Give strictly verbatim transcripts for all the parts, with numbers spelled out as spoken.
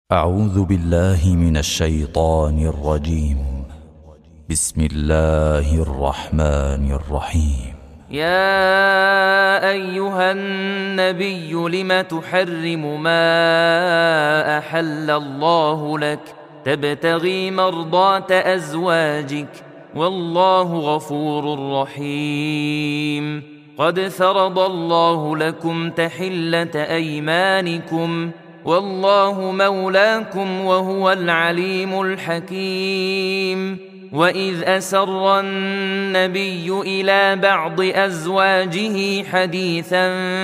أعوذ بالله من الشيطان الرجيم. بسم الله الرحمن الرحيم. يا أيها النبي لم تحرم ما أحل الله لك تبتغي مرضات أزواجك والله غفور رحيم. قد فرض الله لكم تحلة أيمانكم والله مولاكم وهو العليم الحكيم. وإذ أسر النبي إلى بعض أزواجه حديثا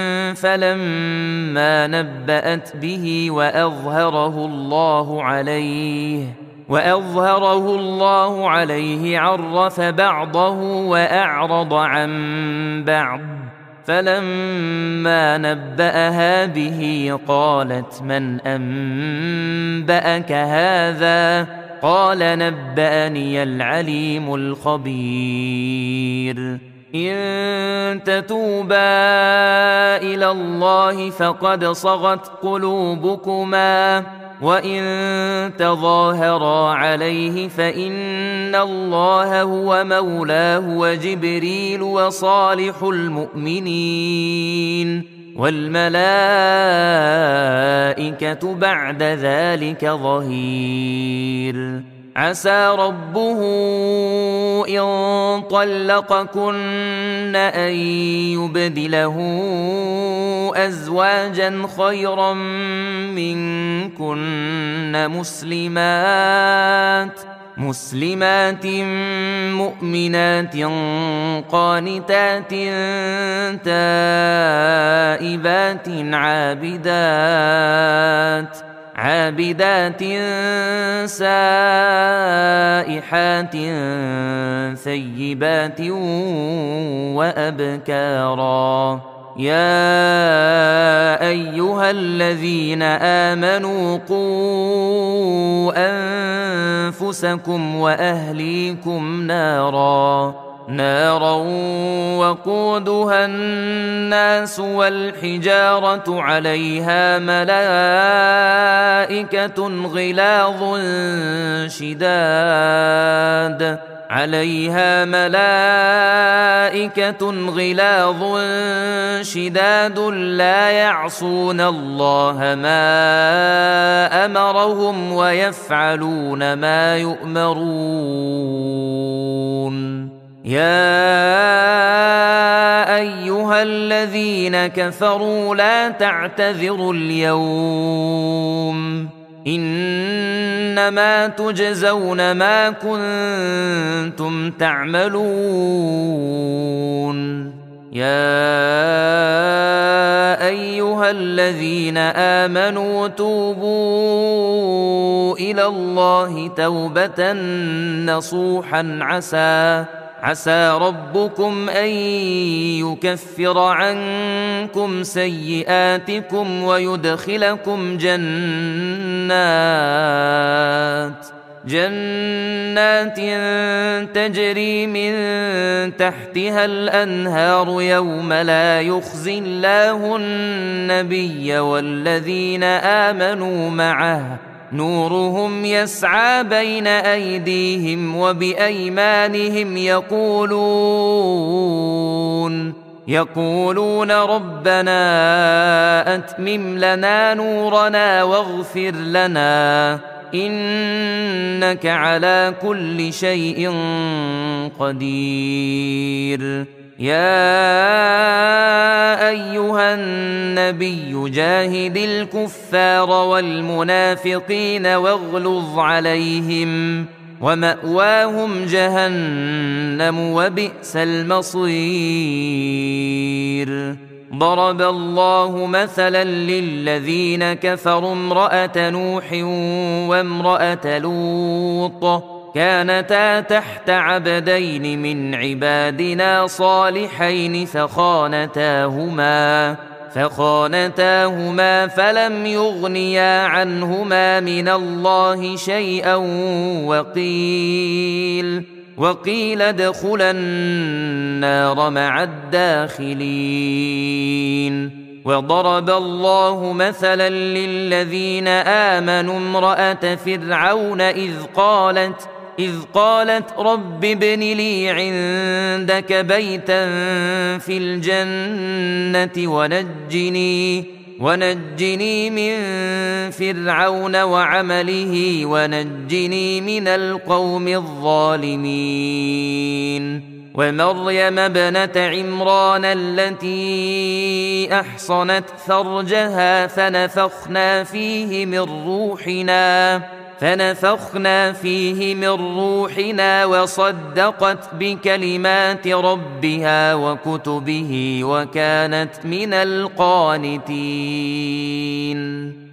فلما نبأت به وأظهره الله عليه وأظهره الله عليه عرف بعضه وأعرض عن بعض فلما نبأها به قالت من أنبأك هذا قال نبأني العليم الخبير. إن تتوبا إلى الله فقد صغت قلوبكما وإن تظاهرا عليه فإن الله هو مولاه وجبريل وصالح المؤمنين والملائكة بعد ذلك ظهير. عسى ربه إن طلقكن أن يبدله أزواجا خيرا منكن مسلمات مسلمات مؤمنات قانتات تائبات عابدات عابدات سائحات ثيبات وأبكارا. يا أيها الذين آمنوا قوا أنفسكم وأهليكم نارا نارا وقودها الناس والحجارة عليها ملائكة غلاظ شداد عليها ملائكة غلاظ شداد لا يعصون الله ما أمرهم ويفعلون ما يؤمرون. يا أيها الذين كفروا لا تعتذروا اليوم إنما تجزون ما كنتم تعملون. يا أيها الذين آمنوا توبوا إلى الله توبة نصوحا عسى عسى ربكم أن يكفر عنكم سيئاتكم ويدخلكم جنات جنات تجري من تحتها الأنهار يوم لا يخزي الله النبي والذين آمنوا معه نورهم يسعى بين أيديهم وبأيمانهم يقولون يقولون ربنا أتمم لنا نورنا واغفر لنا إنك على كل شيء قدير. يا أيها النبي جاهد الكفار والمنافقين واغلظ عليهم ومأواهم جهنم وبئس المصير. ضرب الله مثلا للذين كفروا امرأة نوح وامرأة لوط كانتا تحت عبدين من عبادنا صالحين فخانتاهما فخانتاهما فلم يغنيا عنهما من الله شيئا وقيل وقيل ادخلا النار مع الداخلين. وضرب الله مثلا للذين آمنوا امرأة فرعون إذ قالت إذ قالت رب ابن لي عندك بيتا في الجنة ونجني ونجني من فرعون وعمله ونجني من القوم الظالمين ومريم ابنة عمران التي أحصنت فرجها فنفخنا فيه من روحنا فنفخنا فيه من روحنا وصدقت بكلمات ربها وكتبه وكانت من القانتين